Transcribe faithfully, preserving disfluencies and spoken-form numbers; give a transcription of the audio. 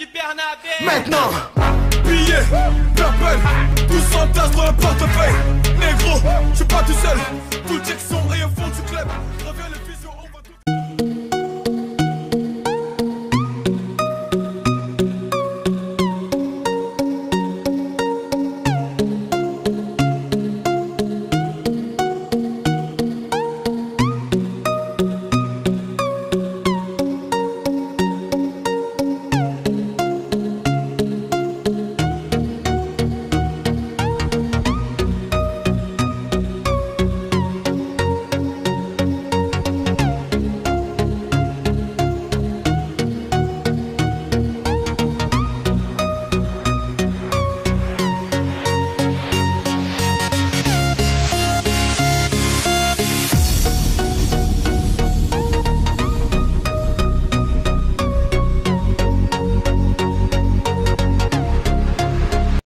du Bernabé. Maintenant, billets, purple, tous en tasse dans le portefeuille. Négro, je suis pas tout seul. Tout Jackson et au fond du club. Reviens le